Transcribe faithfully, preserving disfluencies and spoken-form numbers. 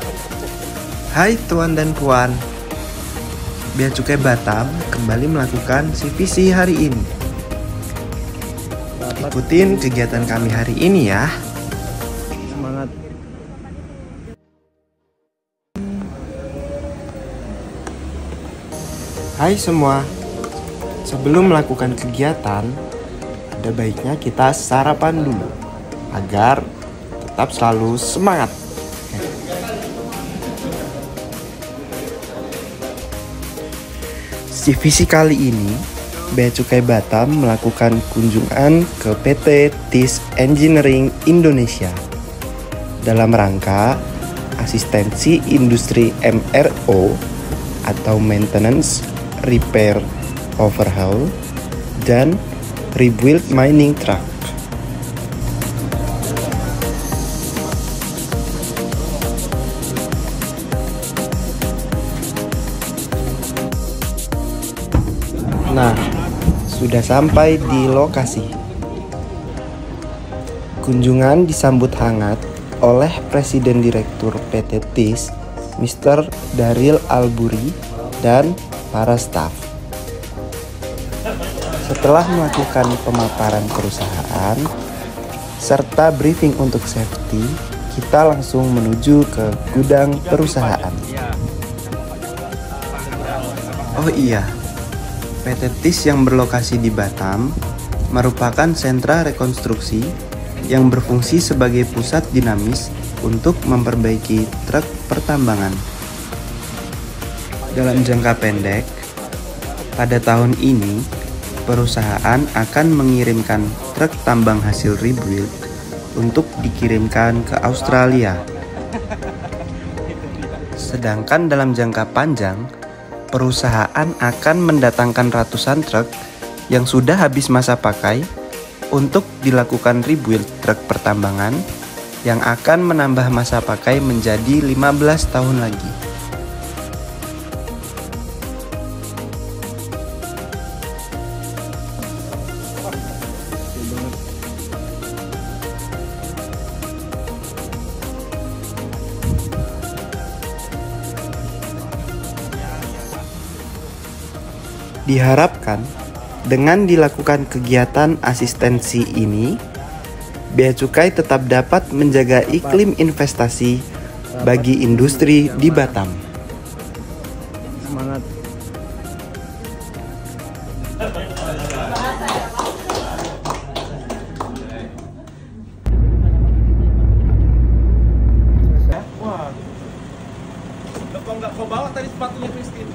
Hai tuan dan puan, Bea Cukai Batam kembali melakukan C V C hari ini. Ikutin kegiatan kami hari ini ya. Semangat. Hai semua, sebelum melakukan kegiatan, ada baiknya kita sarapan dulu agar tetap selalu semangat. C V C kali ini, Bea Cukai Batam melakukan kunjungan ke P T Tis Engineering Indonesia dalam rangka asistensi industri M R O atau Maintenance, Repair, Overhaul, dan Rebuild Mining Truck. Nah, sudah sampai di lokasi. Kunjungan disambut hangat oleh Presiden Direktur P T Tis, Mister Daryl Alburi, dan para staf. Setelah melakukan pemaparan perusahaan serta briefing untuk safety, kita langsung menuju ke gudang perusahaan. Oh iya, P T Tis yang berlokasi di Batam merupakan sentra rekonstruksi yang berfungsi sebagai pusat dinamis untuk memperbaiki truk pertambangan. Dalam jangka pendek, pada tahun ini, perusahaan akan mengirimkan truk tambang hasil rebuild untuk dikirimkan ke Australia. Sedangkan dalam jangka panjang, perusahaan akan mendatangkan ratusan truk yang sudah habis masa pakai untuk dilakukan rebuild truk pertambangan yang akan menambah masa pakai menjadi lima belas tahun lagi. Diharapkan dengan dilakukan kegiatan asistensi ini, Bea Cukai tetap dapat menjaga iklim investasi bagi industri di Batam. Semangat. Wah, lo kok nggak kau bawa tadi sepatunya Christine?